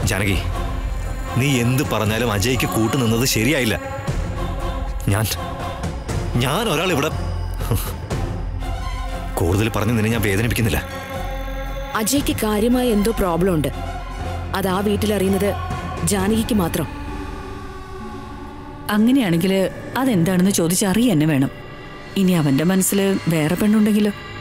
ജാനകി, നീ എന്ത് പറഞ്ഞാലും അജയ്ക്ക് കൂട്ടുനിന്നത് ശരിയായില്ല. ഞാൻ ഒരാൾ ഇവിടെ കൂടുതൽ പറഞ്ഞ് നിന്നെ ഞാൻ വേദനിപ്പിക്കുന്നില്ല. അജയ്ക്ക് കാര്യമായ എന്തോ പ്രോബ്ലം ഉണ്ട്. അത് ആ വീട്ടിലറിയുന്നത് ജാനകിക്ക് മാത്രം. അങ്ങനെയാണെങ്കിൽ അതെന്താണെന്ന് ചോദിച്ചറിയ തന്നെ വേണം. ഇനി അവന്റെ മനസ്സിൽ വേറെ പെണ്ണുണ്ടെങ്കിലോ?